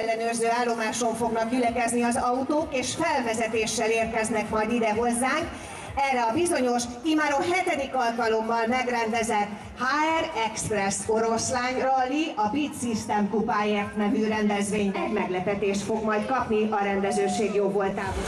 ellenőrző állomáson fognak gyülekezni az autók, és felvezetéssel érkeznek majd ide hozzánk. Erre a bizonyos, imáron 7. alkalommal megrendezett HR Express Oroszlány Rally, a Beat System kupáért nevű rendezvény. Egy meglepetést fog majd kapni a rendezőség jóvoltából.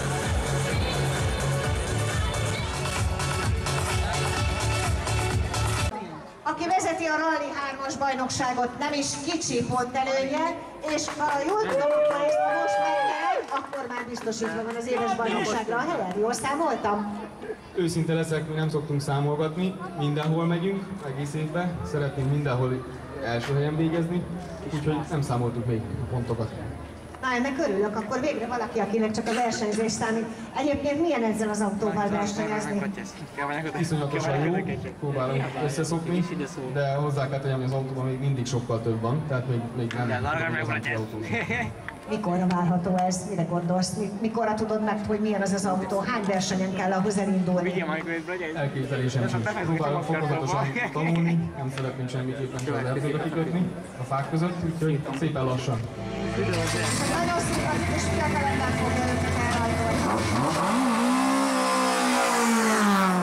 Aki vezeti a Rally 3-as bajnokságot, nem is kicsi pontelőnye, és ha jól tudom, ha ezt most megnyer, akkor már biztosítva van az éves bajnokságra a helyen. Jól számoltam? Őszinte leszek, mi nem szoktunk számolgatni, mindenhol megyünk, egész évben, szeretnénk mindenhol első helyen végezni, úgyhogy nem számoltuk még a pontokat. Na, ennek örülök, akkor végre valaki, akinek csak a versenyzés számít. Egyébként milyen ezzel az autóval versenyezni? Iszonyatosan jó, próbálom összeszokni, de hozzá kell tegyem, hogy az autóban még mindig sokkal több van, tehát még nem autó. Mikorra várható ez? Mire gondolsz? Mikorra tudod meg, hogy milyen az az autó? Hány versenyen kell ahhoz elindulni? Elképzelésem sincs. Próbálom fokozatosan tanulni, nem szeretnénk semmiképpen csak az erdőbe kikötni a fák között, úgyhogy szépen lassan. Nagyon szimpatikus fiatalember fogja önöket elrajzolni.